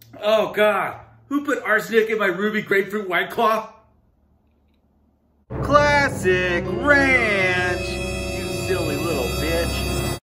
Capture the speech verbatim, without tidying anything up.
Oh God, who put arsenic in my Ruby Grapefruit White Claw? Classic Ram!